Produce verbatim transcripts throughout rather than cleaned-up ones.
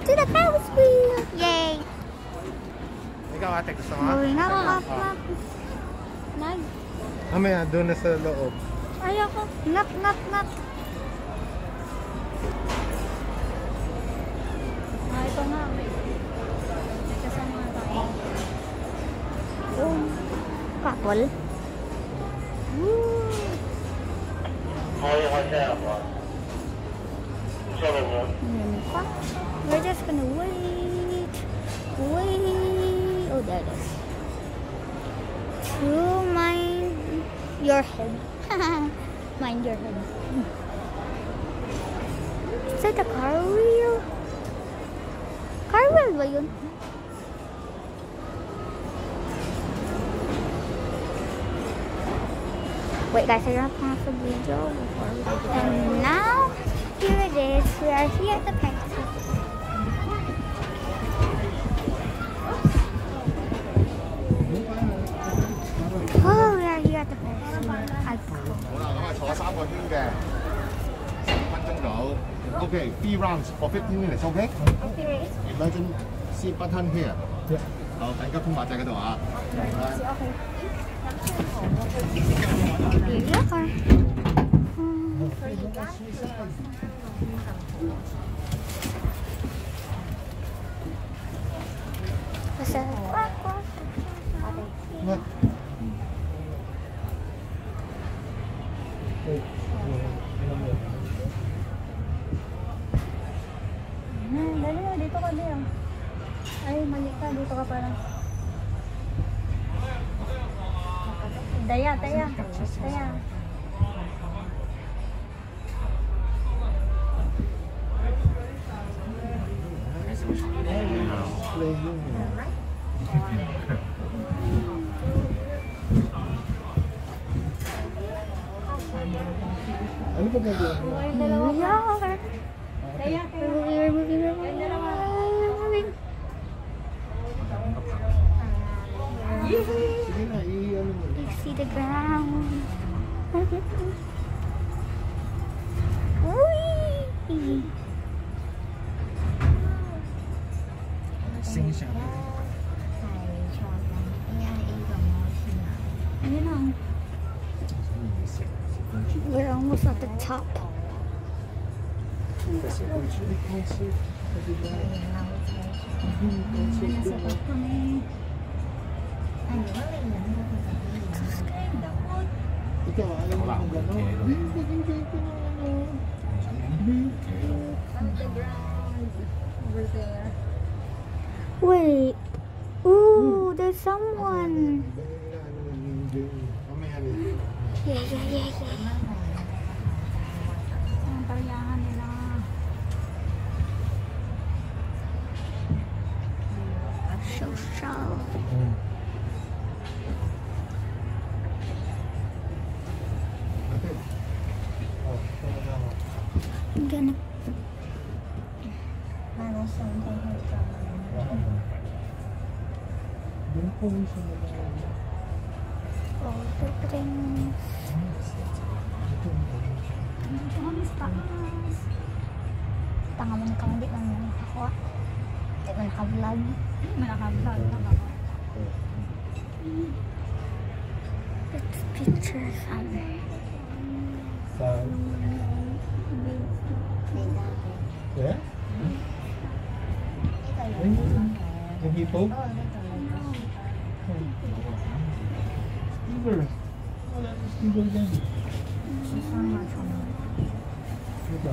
to the Ferris wheel! Yay! Ikaw ate, gusto mo? Uy, knock, knock, knock. Nag. Mamaya, doon na sa loob. Ayoko. Knock, knock, knock. Ah, ito nga. May, may kasama tayo. Oh. Couple. Woo! Hmm, pa. We're just gonna wait. Wait. Oh, there it is. To mind your head. Mind your head. Is that a car wheel? Car wheel ba yun? Wait guys, I gotta pause the video before we do. And now, here it is. We are here at the practice. Oh, we are here at the practice. Okay, three rounds for fifteen minutes, okay? Okay. Emergency button here. Yeah. 好，緊急通話掣嗰度啊。 Okay. Here you are. Hmm. What's that? What? Hmm, dali mo, dito ka din. Ay, mali ka, dito ka parang. Daya, daya. Daya. Ano ba gagawin mo? Ay, dalawa We ka. are. Daya, We're daya. moving, we're moving, we're moving. We're moving. Sige na, i-ano mo. I see the ground. Whee! Sing siya. Ayun lang. We're almost at the top. Ikaw, alam mo kung gano'n? Over there. Wait. Ooh, there's someone. Yeah, yeah, yeah, yeah. Ang pariyahan nila. So, so. I'm gonna. Para something like Oh, the things. Dito kami sa taas. Tanga mo na ka, hindi lang nakakuha. Hindi mo naka-vlog. Hindi mo naka-vlog na ba? Let's picture some. Yeah? Yung hippo? Stever. Wala na Stever dyan. Diba?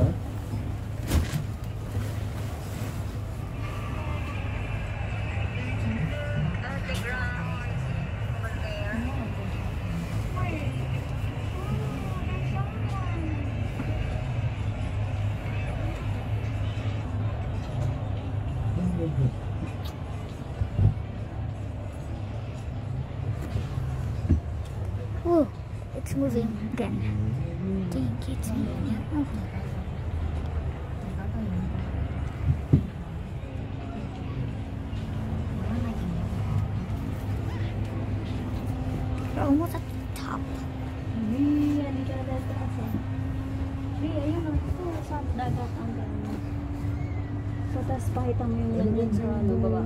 Whoa, it's moving again. Dang, it's moving. Oh. We're almost at the top. Hey, ano ka dagat? Hey, ayun o. Ito, sa dagat ang gano'n. So, tapos pakita mo yung nandun sa ano, baba.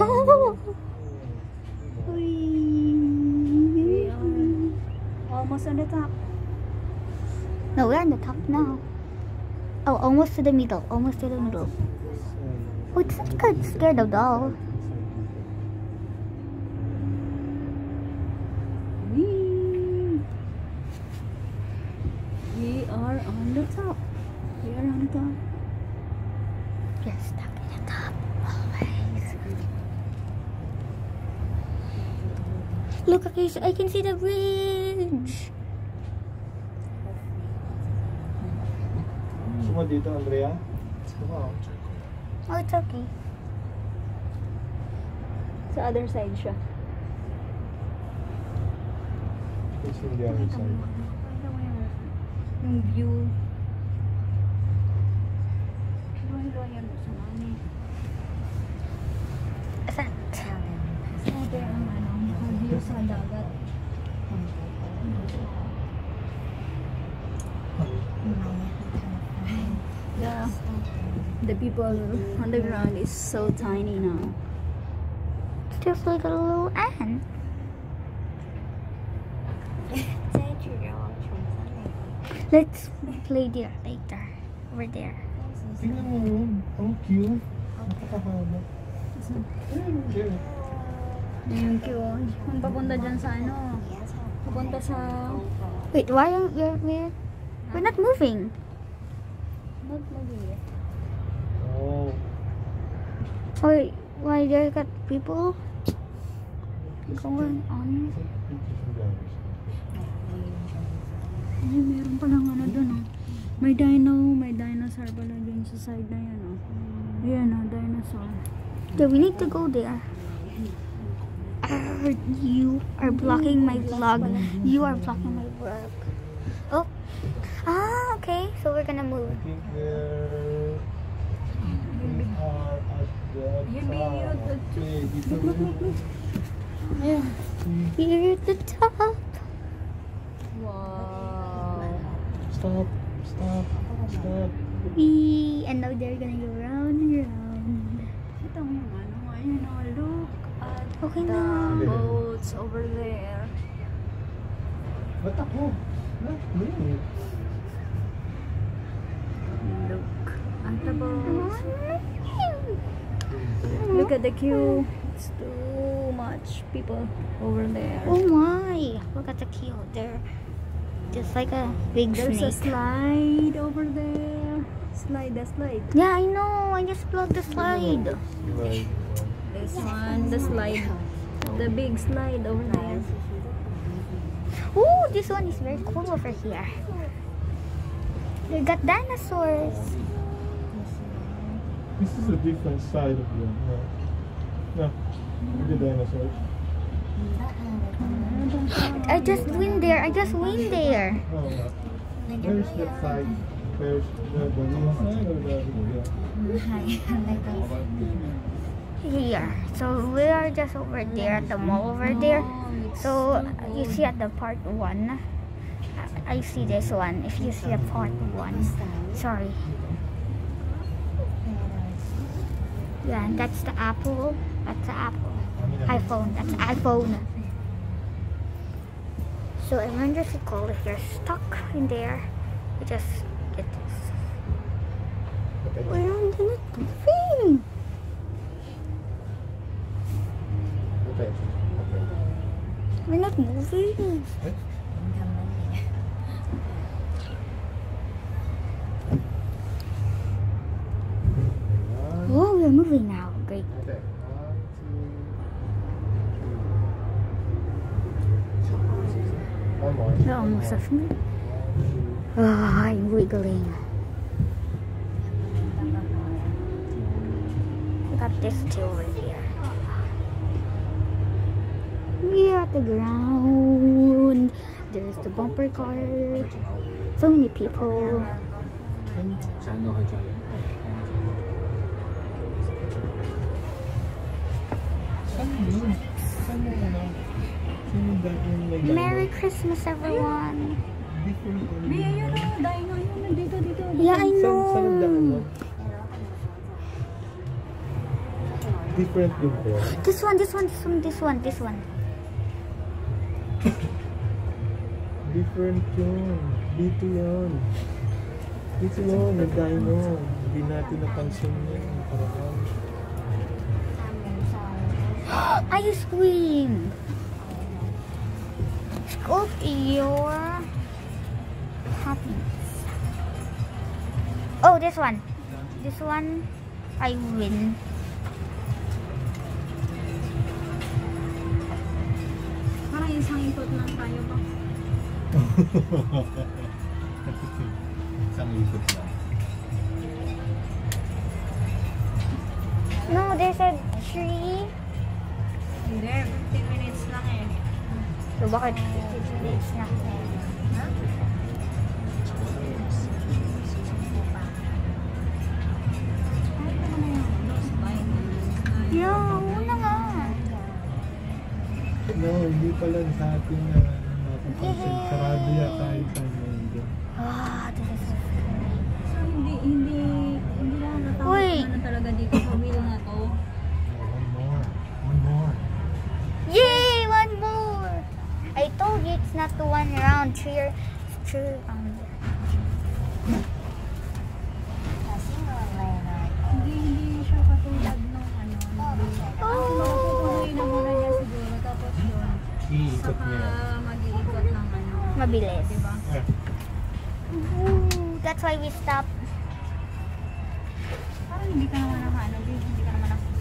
Uy. We are almost on the top. No, we're on the top now. Oh, almost to the middle. Almost to the middle. Oh, it's not good. Scared of doll. We, we are on the top. We are on the top. You're stuck in the top. Always. Look, I can, I can see the bridge. Suma dito, Andrea? Wow. Oh, it's okay. Sa other side siya. It's in the other side. Pakita mo yung, yung view. Hiwa-hiwayan mo sa mami. Saan? Ito yung ano, yung view sa dagat. The, the people on the ground is so tiny now. It's just like a little ant. Let's play there later. Over there. Tingnan mo yun. Ang cute. Napakahaba. Ayun, Yung cute. Kung papunta dyan sa ano, papunta sa... Wait, why are we? We're, we're not moving. Not movie. Oh. Wait, why there got people going on? Ay, meron palang ano dun, oh. May dino, may dinosaur pala dun sa side na yan, oh. Ayan, oh, dinosaur. Yeah, we need to go there. Uh, you are blocking my vlog. You are blocking my vlog. Oh. Ah, okay. So we're gonna move. I think we're... We are at the You'll be top. at the- Okay, dito rin. Ayan. Here at the top. Wow. Stop, stop, stop. Wee. And now they're gonna go round and round. Ito mo yung ano, ayun, oh, look at Okay the na. boats over there. Ba't ako? Not me. Look at the boats. Look at the queue. It's too much people over there. Oh my. Look at the queue. They're just like a big There's a snake. slide over there. Slide, the slide. Yeah, I know. I just blocked the slide. Right. This one, the slide. The big slide over there. Ooh, this one is very cool over here. They got dinosaurs. This is a different side of them. No. No. The dinosaurs. I just went there. I just went there. Oh, where's that side? Where's the, the new side or the yeah? Here. So we are just over there at the mall over there. So you see at the part one. I see this one. If you see the part one. Sorry. Yeah, that's the Apple. That's the Apple. iPhone. That's iPhone. So emergency call if you're stuck in there. You just get this. We're on the thing. Okay. We're not moving. Oh, we're moving now. Great. Okay. One, two. One more. We're almost off me. Oh, I'm wiggling. We got this too over here. We're at the ground. There's the bumper car. So many people. Merry Christmas, everyone. May ayun o, dino yun, nandito, dito. Yeah, I know. different din po. This one, this one, this one, this one, this one. Different yun. Dito yun. Dito yun, may dino. Hindi natin napansin yun. Parang Ice cream. Scoop your happiness. Oh, this one. This one, I win. Parang isang ikot lang tayo ba? Isang ikot lang. No, there's a tree. Hindi, fifteen minutes lang eh. So, bakit fifteen minutes na? Yeah, una nga. No, hindi pala sa atin na napapansin. Sarado yata yung time na yun. Ah, this is so So, hindi, hindi, hindi lang natawag Uy. na talaga dito sa wheel na to. One more. One more. Yay! One more! I told you it's not the one round. Three, three round. Hindi, hindi siya katulad nung ano. Oh! Tutuloy na muna niya siguro. Tapos yun. Iikot Saka niya. mag-iikot ng ano. Mabilis. Diba? Ah, Ooh, that's why we stop. Parang hindi ka naman nakaano. Hindi ka naman nakaano.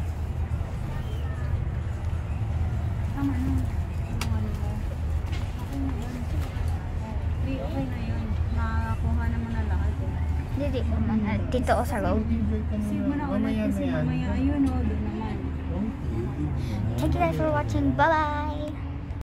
Tama na. Yung ano mo. Okay na yun. Hindi, okay na yun. Nakakuha naman na lahat eh. Hindi, naman. Uh, dito o sa road. enjoy ka Save mo muna. na ulit Mamaya kasi na yan. mamaya ayun o. Doon naman. Okay. Thank you guys for watching. Bye-bye!